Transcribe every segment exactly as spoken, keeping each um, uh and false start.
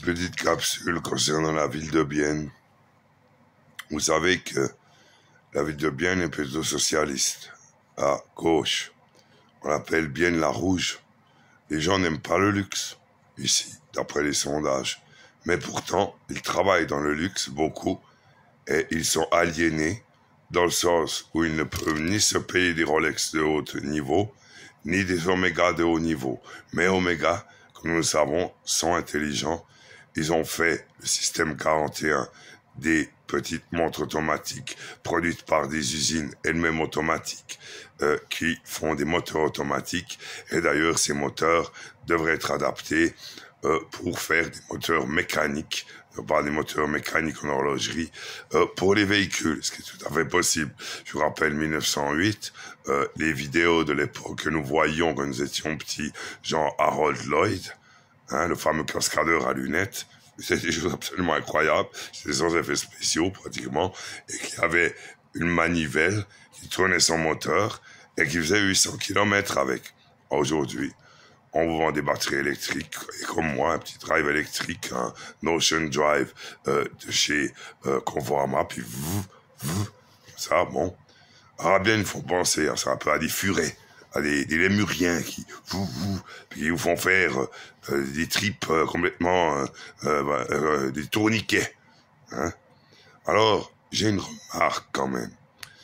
petite capsule concernant la ville de Bienne. Vous savez que la ville de Bienne est plutôt socialiste, à gauche. On l'appelle Bienne la Rouge. Les gens n'aiment pas le luxe, ici, d'après les sondages. Mais pourtant, ils travaillent dans le luxe beaucoup et ils sont aliénés dans le sens où ils ne peuvent ni se payer des Rolex de haut niveau, ni des Omega de haut niveau. Mais Omega, comme nous le savons, sont intelligents. Ils ont fait le système quarante et un, des petites montres automatiques produites par des usines elles-mêmes automatiques euh, qui font des moteurs automatiques. Et d'ailleurs, ces moteurs devraient être adaptés euh, pour faire des moteurs mécaniques, non pas des moteurs mécaniques en horlogerie, euh, pour les véhicules, ce qui est tout à fait possible. Je vous rappelle mille neuf cent huit, euh, les vidéos de l'époque que nous voyions quand nous étions petits, genre Harold Lloyd, hein, le fameux cascadeur à lunettes. C'était des choses absolument incroyables. C'était sans effets spéciaux, pratiquement, et qui avait une manivelle qui tournait son moteur et qui faisait huit cents kilomètres avec. Aujourd'hui, on vous vend des batteries électriques, et comme moi, un petit drive électrique, un Notion Drive euh, de chez euh, Conforama, puis vous, vous, ça, bon. Ah bien, il faut penser à ça, un peu à des furets, à des, des lémuriens qui vous, vous, qui vous font faire euh, des tripes euh, complètement, euh, euh, euh, des tourniquets. Hein. Alors, j'ai une remarque quand même.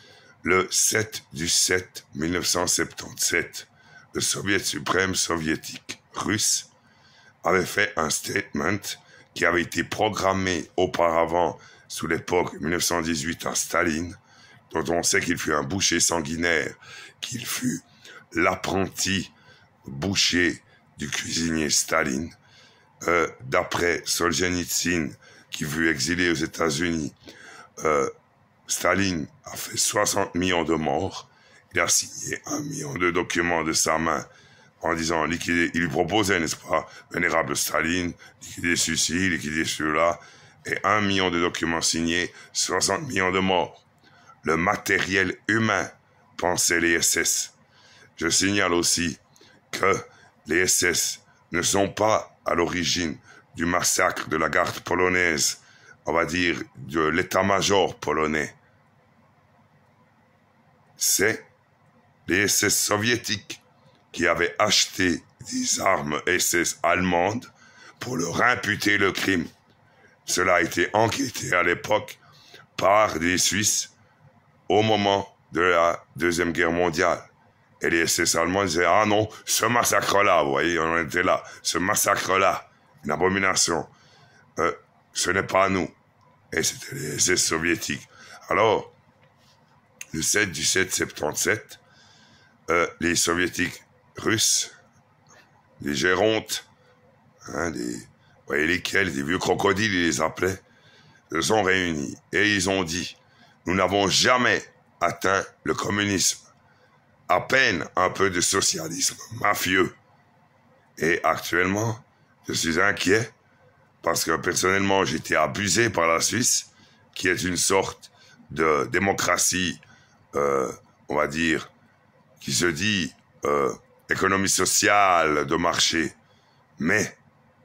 Le sept du sept mille neuf cent soixante-dix-sept, le Soviet suprême soviétique russe avait fait un statement qui avait été programmé auparavant sous l'époque mille neuf cent dix-huit à Staline, dont on sait qu'il fut un boucher sanguinaire, qu'il fut l'apprenti boucher du cuisinier Staline, euh, d'après Solzhenitsyn, qui fut exilé aux États-Unis. Euh, Staline a fait soixante millions de morts. Il a signé un million de documents de sa main en disant liquider. Il lui proposait, n'est-ce pas, vénérable Staline, liquider ceci, liquider cela, et un million de documents signés, soixante millions de morts. Le matériel humain, pensaient les S S. Je signale aussi que les S S ne sont pas à l'origine du massacre de la garde polonaise, on va dire de l'état-major polonais. C'est les S S soviétiques qui avaient acheté des armes S S allemandes pour leur imputer le crime. Cela a été enquêté à l'époque par des Suisses au moment de la Deuxième Guerre mondiale. Et les S S allemands disaient « Ah non, ce massacre-là, vous voyez, on était là, ce massacre-là, une abomination, euh, ce n'est pas nous. » Et c'était les S S soviétiques. Alors, le sept du sept soixante-dix-sept, euh, les soviétiques russes, les gérontes, hein, les, vous voyez lesquels, des vieux crocodiles, ils les appelaient, se sont réunis. Et ils ont dit « Nous n'avons jamais atteint le communisme. À peine un peu de socialisme mafieux. » Et actuellement, je suis inquiet parce que personnellement, j'ai été abusé par la Suisse, qui est une sorte de démocratie, euh, on va dire, qui se dit euh, économie sociale de marché. Mais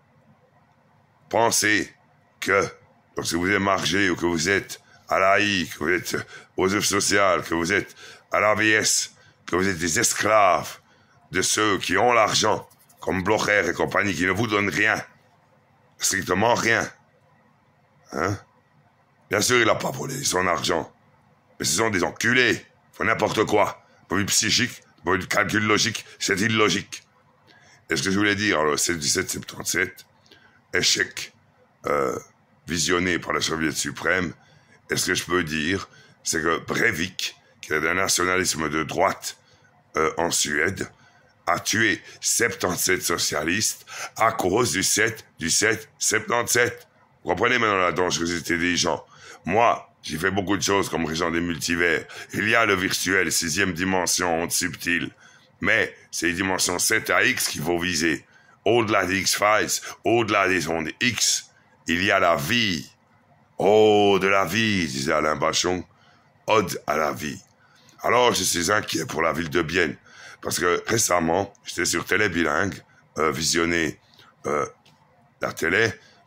pensez que lorsque vous êtes marché ou que vous êtes à l'A I, que vous êtes aux œuvres sociales, que vous êtes à l'A V S, que vous êtes des esclaves de ceux qui ont l'argent, comme Blocher et compagnie, qui ne vous donnent rien, strictement rien. Hein? Bien sûr, il n'a pas volé son argent, mais ce sont des enculés, ils font n'importe quoi. Pour du psychique, pour du calcul logique, c'est illogique. Et ce que je voulais dire, alors, le sept du sept soixante-dix-sept, échec euh, visionné par le Soviet suprême, et ce que je peux dire, c'est que Breivik, qui est d'un nationalisme de droite euh, en Suède, a tué soixante-dix-sept socialistes à cause du sept du sept soixante-dix-sept. Vous comprenez maintenant la dangerosité des gens. Moi, j'ai fait beaucoup de choses comme régent des multivers. Il y a le virtuel, sixième dimension, onde subtile. Mais c'est les dimensions sept à X qu'il faut viser. Au-delà des X-Files, au-delà des ondes X, il y a la vie. Oh, de la vie, disait Alain Bachung. Ode à la vie. Alors, je suis inquiet pour la ville de Bienne. Parce que récemment, j'étais sur Télé Bilingue, euh, visionner euh, la télé,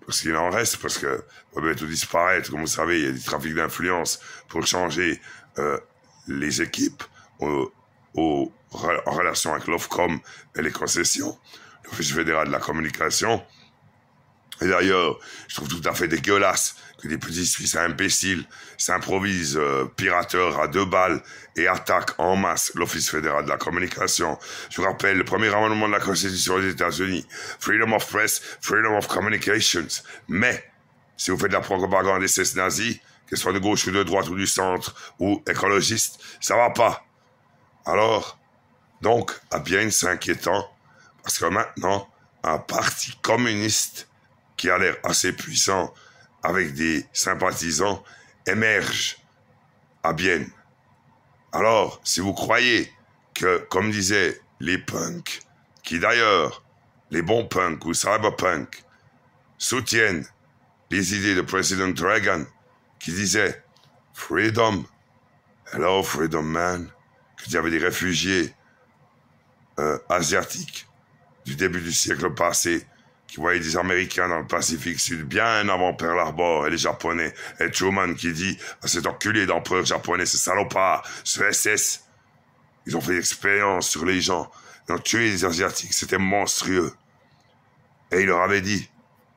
parce qu'il en reste, parce que va bientôt disparaître. Comme vous savez, il y a des trafics d'influence pour changer euh, les équipes au, au, en relation avec l'Ofcom et les concessions, l'Office fédéral de la communication. Et d'ailleurs, je trouve tout à fait dégueulasse que des petits Suisses imbéciles s'improvisent euh, pirateurs à deux balles et attaquent en masse l'Office fédéral de la communication. Je vous rappelle le premier amendement de la Constitution des États-Unis. Freedom of press, freedom of communications. Mais, si vous faites de la propagande des S S nazis, qu'elle soit de gauche ou de droite ou du centre ou écologiste, ça va pas. Alors, donc, à bien c'est inquiétant, parce que maintenant, un parti communiste qui a l'air assez puissant avec des sympathisants émerge à Bienne. Alors, si vous croyez que, comme disaient les punks, qui d'ailleurs, les bons punks ou cyberpunks, soutiennent les idées de président Reagan, qui disait « Freedom, hello freedom man », qu'il y avait des réfugiés euh, asiatiques du début du siècle passé qui voyaient des Américains dans le Pacifique Sud bien avant Pearl Harbor et les Japonais, et Truman qui dit à cet enculé d'empereur japonais, ce salopard, ce S S, ils ont fait l'expérience sur les gens, ils ont tué les Asiatiques, c'était monstrueux. Et il leur avait dit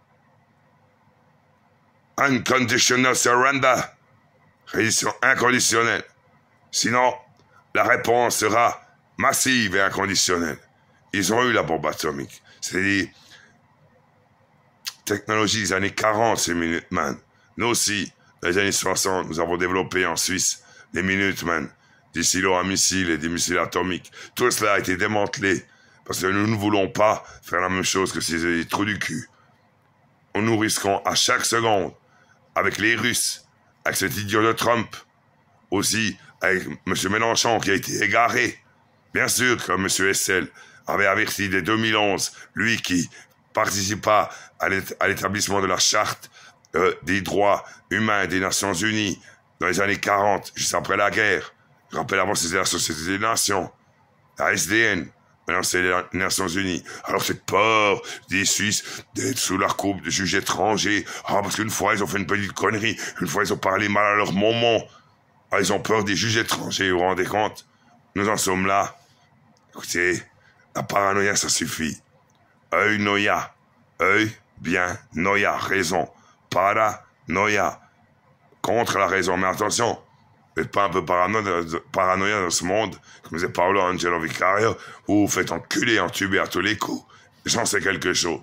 Unconditional surrender, reddition inconditionnelle. Sinon, la réponse sera massive et inconditionnelle. Ils ont eu la bombe atomique. C'est des technologies des années quarante, ces Minuteman. Nous aussi, dans les années soixante, nous avons développé en Suisse les Minuteman, des silos à missiles et des missiles atomiques. Tout cela a été démantelé parce que nous ne voulons pas faire la même chose que ces trous du cul. Nous risquons à chaque seconde, avec les Russes, avec cet idiot de Trump, aussi avec M. Mélenchon qui a été égaré. Bien sûr que M. Hessel avait averti dès deux mille onze, lui qui participa à l'établissement de la charte euh, des droits humains des Nations Unies dans les années quarante, juste après la guerre. Je rappelle, avant c'était la Société des Nations, la S D N, maintenant c'est les Nations Unies. Alors cette peur des Suisses d'être sous la coupe de juges étrangers, ah parce qu'une fois ils ont fait une petite connerie, une fois ils ont parlé mal à leur moment, ah ils ont peur des juges étrangers, vous vous rendez compte? Nous en sommes là. Écoutez, la paranoïa ça suffit. Œil noya, œil bien noya, raison, paranoïa, contre la raison. Mais attention, vous n'êtes pas un peu parano- paranoïa dans ce monde, comme disait Paolo Angelo Vicario, où vous faites enculer, entuber à tous les coups. J'en sais quelque chose.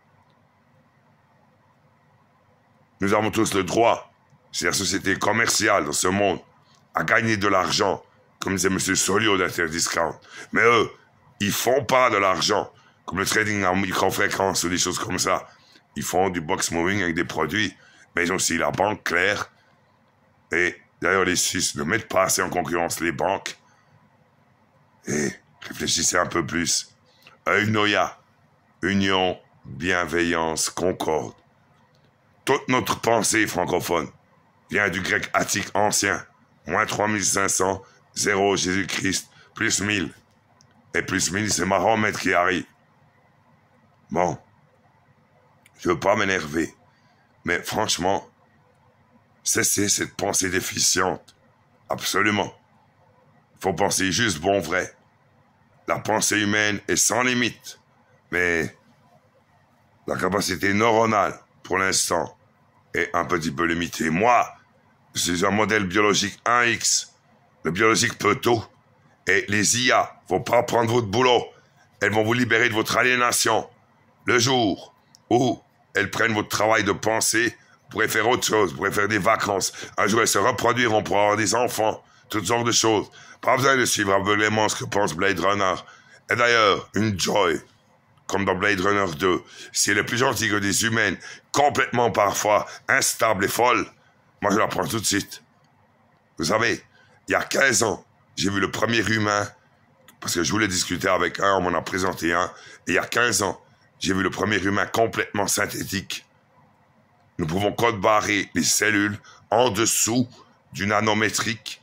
Nous avons tous le droit, c'est la société commerciale dans ce monde, à gagner de l'argent, comme disait M. Solio d'Interdiscount. Mais eux, ils font pas de l'argent, comme le trading en microfréquence ou des choses comme ça. Ils font du box moving avec des produits, mais ils ont aussi la banque claire. Et d'ailleurs, les Suisses ne mettent pas assez en concurrence les banques. Et réfléchissez un peu plus. Eunoia, union, bienveillance, concorde. Toute notre pensée francophone vient du grec attique ancien, moins trois mille cinq cents, zéro Jésus-Christ, plus mille. Et plus mille, c'est Mahomet qui arrive. Bon, je veux pas m'énerver, mais franchement, cessez cette pensée déficiente. Absolument. Il faut penser juste bon vrai. La pensée humaine est sans limite, mais la capacité neuronale, pour l'instant, est un petit peu limitée. Moi, je suis un modèle biologique un X. Le biologique peut tout. Et les I A vont pas prendre votre boulot. Elles vont vous libérer de votre aliénation. Le jour où elles prennent votre travail de pensée, vous pourrez faire autre chose, vous pourrez faire des vacances. Un jour, elles se reproduiront pour avoir des enfants, toutes sortes de choses. Pas besoin de suivre aveuglément ce que pense Blade Runner. Et d'ailleurs, une Joy, comme dans Blade Runner deux, si elle est plus gentille que des humaines, complètement parfois instables et folles, moi je la prends tout de suite. Vous savez, il y a quinze ans, j'ai vu le premier humain, parce que je voulais discuter avec un, on m'en a présenté un, et il y a quinze ans, j'ai vu le premier humain complètement synthétique. Nous pouvons code barrer les cellules en dessous du nanométrique.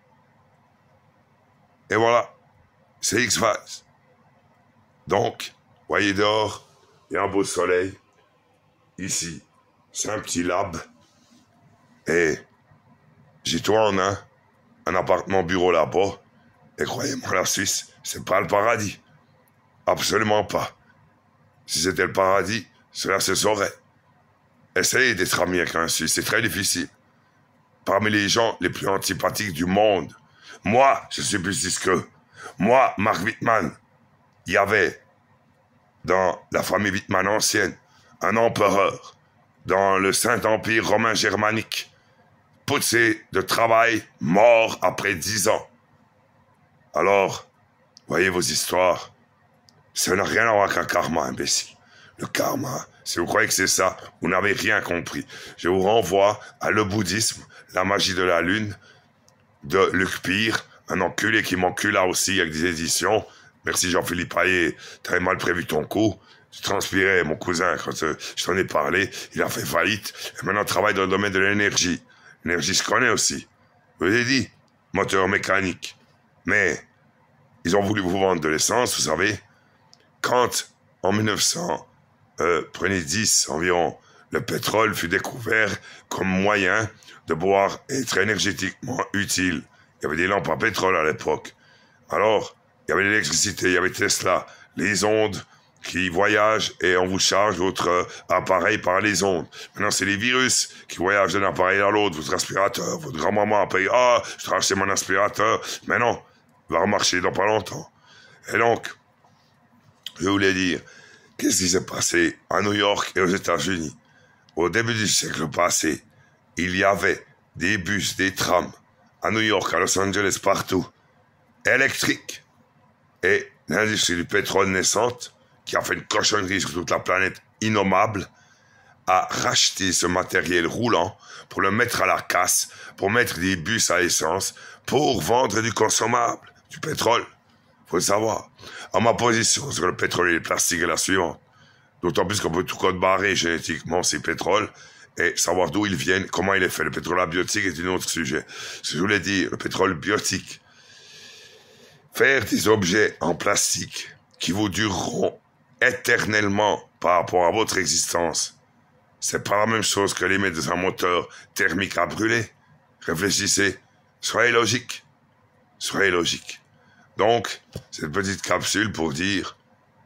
Et voilà, c'est X-Files. Donc, voyez dehors, il y a un beau soleil, ici, c'est un petit lab. Et j'ai toi en un, un appartement bureau là-bas. Et croyez-moi, la Suisse, c'est pas le paradis. Absolument pas. Si c'était le paradis, cela se saurait. Essayez d'être ami avec un Suisse, c'est très difficile. Parmi les gens les plus antipathiques du monde, moi, je suis plus que moi, Mark Wittmann, il y avait dans la famille Wittmann ancienne un empereur dans le Saint-Empire romain germanique, poussé de travail, mort après dix ans. Alors, voyez vos histoires, ça n'a rien à voir avec un karma, imbécile. Le karma, si vous croyez que c'est ça, vous n'avez rien compris. Je vous renvoie à le bouddhisme, la magie de la lune, de Luc Pire, un enculé qui m'encula aussi avec des éditions. Merci Jean-Philippe Payet, t'avais mal prévu ton coup. Je transpirais, mon cousin, quand euh, je t'en ai parlé, il a fait faillite, et maintenant travaille dans le domaine de l'énergie. L'énergie se connaît aussi. Je vous ai dit, moteur mécanique. Mais, ils ont voulu vous vendre de l'essence, vous savez. Quand, en mille neuf cents, euh, prenez dix environ, le pétrole fut découvert comme moyen de pouvoir être énergétiquement utile. Il y avait des lampes à pétrole à l'époque. Alors, il y avait l'électricité, il y avait Tesla, les ondes qui voyagent et on vous charge votre appareil par les ondes. Maintenant, c'est les virus qui voyagent d'un appareil à l'autre, votre aspirateur, votre grand-maman a payé, ah, je t'ai acheté mon aspirateur. Mais non, il va remarcher dans pas longtemps. Et donc, je voulais dire, qu'est-ce qui s'est passé à New York et aux États-Unis? Au début du siècle passé, il y avait des bus, des trams, à New York, à Los Angeles, partout, électriques. Et l'industrie du pétrole naissante, qui a fait une cochonnerie sur toute la planète innommable, a racheté ce matériel roulant pour le mettre à la casse, pour mettre des bus à essence, pour vendre du consommable, du pétrole. Faut le savoir. À ma position sur le pétrole et le plastique est la suivante. D'autant plus qu'on peut tout code barrer génétiquement ces pétroles et savoir d'où ils viennent, comment il est fait. Le pétrole abiotique est un autre sujet. Ce que je voulais dire, le pétrole biotique. Faire des objets en plastique qui vous dureront éternellement par rapport à votre existence, c'est pas la même chose que les mettre dans un moteur thermique à brûler. Réfléchissez. Soyez logique. Soyez logique. Donc, cette petite capsule pour dire,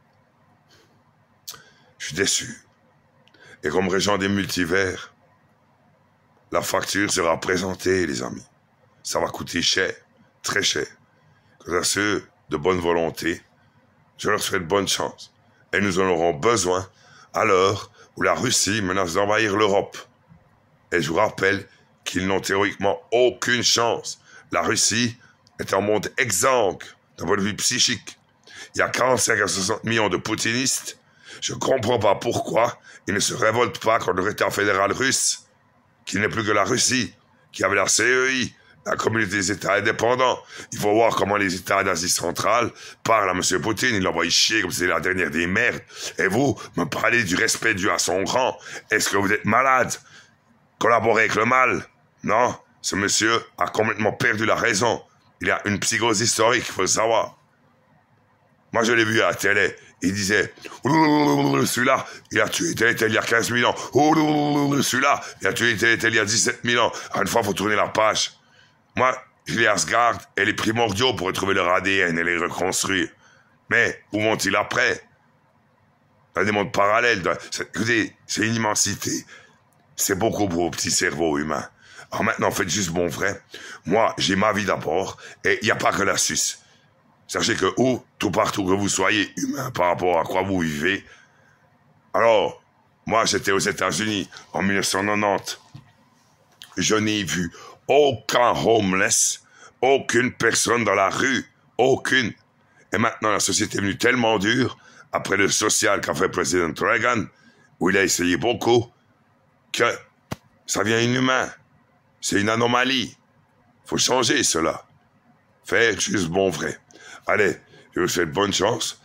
je suis déçu. Et comme régent des multivers, la facture sera présentée, les amis. Ça va coûter cher, très cher. Quant à ceux de bonne volonté, je leur souhaite bonne chance. Et nous en aurons besoin à l'heure où la Russie menace d'envahir l'Europe. Et je vous rappelle qu'ils n'ont théoriquement aucune chance. La Russie est un monde exsangue d'un point de vue psychique. Il y a quarante-cinq à soixante millions de poutinistes. Je ne comprends pas pourquoi ils ne se révoltent pas contre l'État fédéral russe, qui n'est plus que la Russie, qui avait la C E I, la communauté des États indépendants. Il faut voir comment les États d'Asie centrale parlent à M. Poutine. Il l'envoie chier comme si c'était la dernière des merdes. Et vous, me parlez du respect dû à son rang. Est-ce que vous êtes malade? Collaborez avec le mal? Non, ce monsieur a complètement perdu la raison. Il a une psychose historique, il faut le savoir. Moi, je l'ai vu à la télé. Il disait, celui-là, il a tué tel et tel il y a quinze mille ans. Celui-là, il a tué tel et tel il y a dix-sept mille ans. Alors, une fois, il faut tourner la page. Moi, je les Asgard et les primordiaux pour retrouver leur A D N et les reconstruire. Mais, où vont-ils après? Dans des mondes parallèles. Écoutez, c'est une immensité. C'est beaucoup pour vos petits cerveaux humains. Alors maintenant, faites juste bon vrai. Moi, j'ai ma vie d'abord, et il n'y a pas que la Suisse. Sachez que où, tout partout que vous soyez humain par rapport à quoi vous vivez. Alors, moi, j'étais aux États-Unis en mille neuf cent quatre-vingt-dix. Je n'ai vu aucun homeless, aucune personne dans la rue, aucune. Et maintenant, la société est venue tellement dure, après le social qu'a fait le président Reagan, où il a essayé beaucoup, que ça devient inhumain. C'est une anomalie. Faut changer cela. Faire juste bon vrai. Allez, je vous souhaite bonne chance.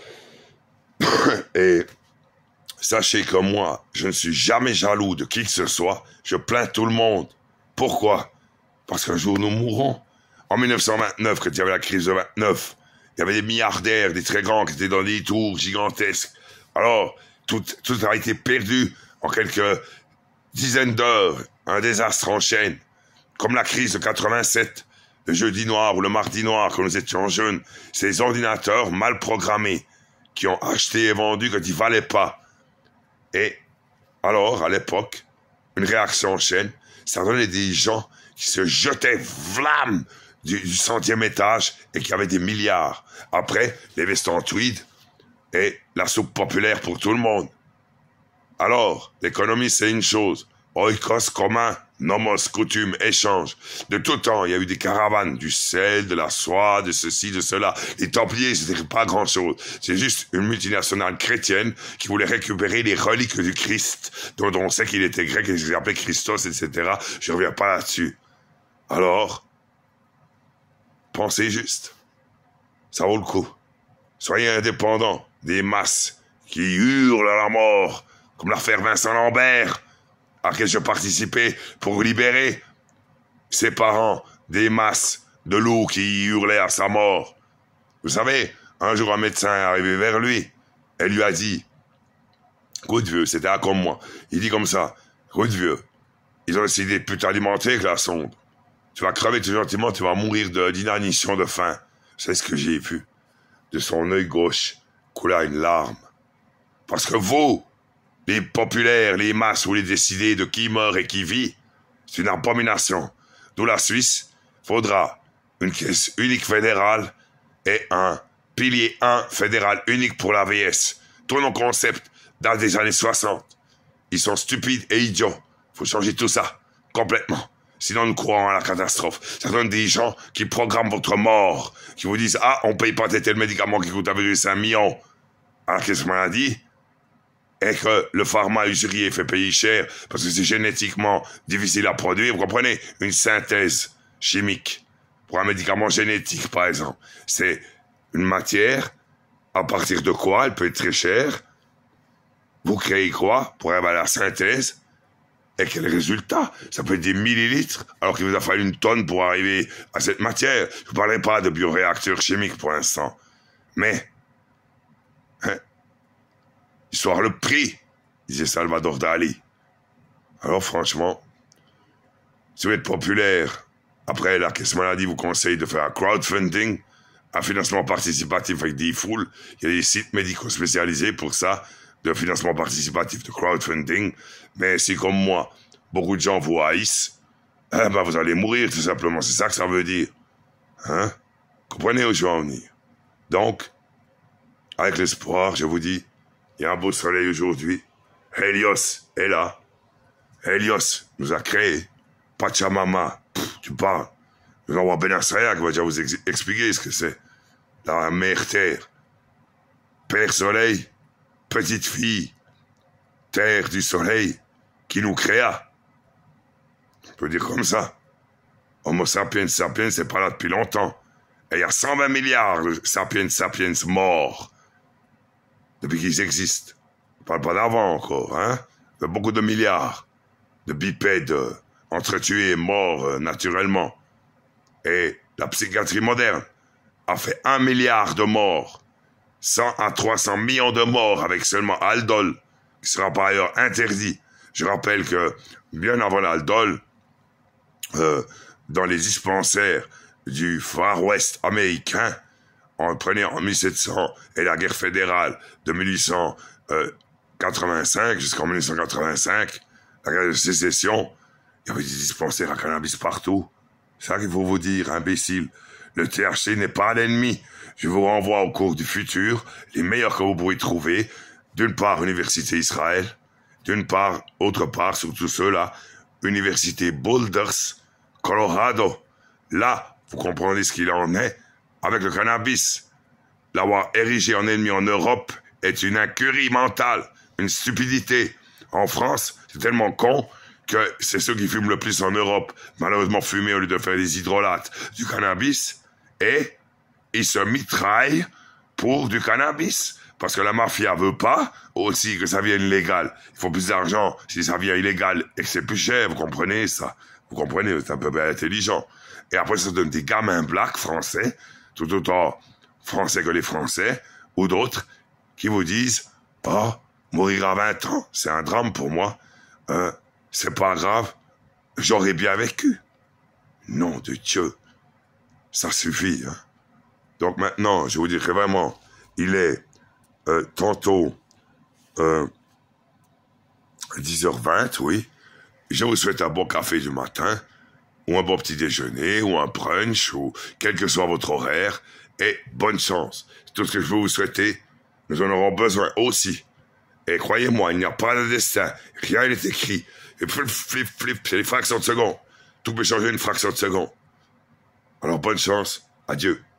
Et sachez que moi, je ne suis jamais jaloux de qui que ce soit. Je plains tout le monde. Pourquoi? Parce qu'un jour, nous mourrons. En mille neuf cent vingt-neuf, quand il y avait la crise de vingt-neuf, il y avait des milliardaires, des très grands qui étaient dans des tours gigantesques. Alors, tout, tout a été perdu en quelques dizaines d'heures, un désastre en chaîne, comme la crise de quatre-vingt-sept, le jeudi noir ou le mardi noir quand nous étions jeunes, ces ordinateurs mal programmés qui ont acheté et vendu quand ils valaient pas. Et alors, à l'époque, une réaction en chaîne, ça donnait des gens qui se jetaient vlam du, du centième étage et qui avaient des milliards. Après, les vestes en tweed et la soupe populaire pour tout le monde. Alors, l'économie, c'est une chose. Oikos commun, nomos, coutume, échange. De tout temps, il y a eu des caravanes, du sel, de la soie, de ceci, de cela. Les Templiers, c'était pas grand-chose. C'est juste une multinationale chrétienne qui voulait récupérer les reliques du Christ, dont on sait qu'il était grec et qu'il s'appelait Christos, et cetera. Je reviens pas là-dessus. Alors, pensez juste. Ça vaut le coup. Soyez indépendants des masses qui hurlent à la mort, comme l'affaire Vincent Lambert, à laquelle je participais pour libérer ses parents des masses de loups qui hurlaient à sa mort. Vous savez, un jour un médecin est arrivé vers lui et lui a dit « Écoute vieux, c'était un comme moi. » Il dit comme ça « Écoute vieux, ils ont décidé de plus t'alimenter avec la sonde. Tu vas crever tout gentiment, tu vas mourir d'inanition, de faim. » C'est ce que j'ai vu. De son œil gauche coula une larme. Parce que vous, les populaires, les masses, vous les décidez de qui meurt et qui vit. C'est une abomination. D'où la Suisse faudra une caisse unique fédérale et un pilier un fédéral unique pour l'A V S. Tous nos concepts datent des années soixante. Ils sont stupides et idiots. Faut changer tout ça, complètement. Sinon, nous courons à la catastrophe. Ça donne des gens qui programment votre mort, qui vous disent « Ah, on paye pas tel médicament qui coûte à peu près cinq millions à la caisse maladie. » Et que le pharma usurier fait payer cher parce que c'est génétiquement difficile à produire. Vous comprenez? Une synthèse chimique pour un médicament génétique, par exemple. C'est une matière à partir de quoi elle peut être très chère. Vous créez quoi pour avoir la synthèse? Et quel résultat? Ça peut être des millilitres, alors qu'il vous a fallu une tonne pour arriver à cette matière. Je ne parlerai pas de bioréacteurs chimiques pour l'instant. Mais, hein, histoire le prix, disait Salvador Dali. Alors franchement, si vous êtes populaire, après la caisse maladie vous conseille de faire un crowdfunding, un financement participatif avec des foules. Il y a des sites médicaux spécialisés pour ça, de financement participatif, de crowdfunding. Mais si comme moi, beaucoup de gens vous haïssent, eh ben vous allez mourir tout simplement. C'est ça que ça veut dire. Hein? Comprenez où je veux en venir. Donc, avec l'espoir, je vous dis, il y a un beau soleil aujourd'hui. Hélios est là. Hélios nous a créé. Pachamama, pff, tu parles. Nous envoie Benassaïa qui va déjà vous ex expliquer ce que c'est. La mère terre. Père soleil, petite fille, terre du soleil qui nous créa. On peut dire comme ça. Homo sapiens sapiens, c'est pas là depuis longtemps. Et il y a cent vingt milliards de sapiens sapiens morts depuis qu'ils existent. On parle pas d'avant encore, hein. Il y a beaucoup de milliards de bipèdes euh, entretués et morts euh, naturellement. Et la psychiatrie moderne a fait un milliard de morts, cent à trois cents millions de morts avec seulement Aldol, qui sera par ailleurs interdit. Je rappelle que bien avant l'Aldol, euh, dans les dispensaires du Far West américain, on prenait en mille sept cents et la guerre fédérale de mille huit cent quatre-vingt-cinq jusqu'en mille neuf cent quatre-vingt-cinq, la guerre de sécession, il y avait des dispensaires à cannabis partout. C'est ça qu'il faut vous dire, imbécile. Le T H C n'est pas l'ennemi. Je vous renvoie au cours du futur, les meilleurs que vous pourrez trouver. D'une part, Université Israël. D'une part, autre part, surtout ceux-là, Université Boulders, Colorado. Là, vous comprenez ce qu'il en est avec le cannabis. L'avoir érigé en ennemi en Europe est une incurie mentale, une stupidité. En France, c'est tellement con que c'est ceux qui fument le plus en Europe, malheureusement fumer au lieu de faire des hydrolates, du cannabis, et ils se mitraillent pour du cannabis. Parce que la mafia veut pas aussi que ça vienne légal. Il faut plus d'argent si ça vient illégal et que c'est plus cher, vous comprenez ça? Vous comprenez, c'est un peu bien intelligent. Et après, ça donne des gamins blacks français, tout autant français que les Français, ou d'autres, qui vous disent « Oh, mourir à vingt ans, c'est un drame pour moi. Euh, c'est pas grave, j'aurais bien vécu. Nom de Dieu, ça suffit. Hein. Donc maintenant, je vous dirai vraiment, il est euh, tantôt euh, dix heures vingt, oui. Je vous souhaite un bon café du matin, ou un bon petit déjeuner, ou un brunch, ou quel que soit votre horaire, et bonne chance. C'est tout ce que je veux vous souhaiter. Nous en aurons besoin aussi. Et croyez-moi, il n'y a pas de destin. Rien n'est écrit. Et flip, flip, flip, c'est des fractions de seconde. Tout peut changer une fraction de seconde. Alors bonne chance. Adieu.